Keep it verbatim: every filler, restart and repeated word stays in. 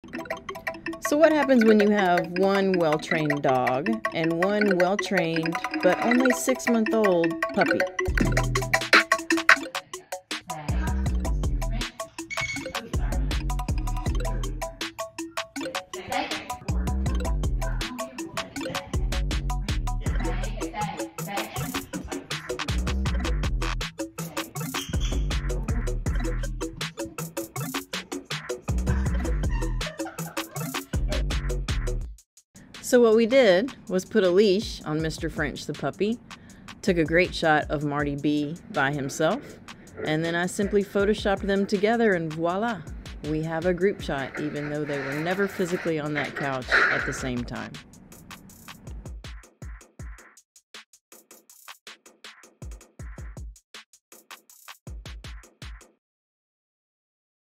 So what happens when you have one well-trained dog and one well-trained but only six-month-old puppy? So what we did was put a leash on Mister French the puppy, took a great shot of Marty B by himself, and then I simply photoshopped them together, and voila! We have a group shot even though they were never physically on that couch at the same time.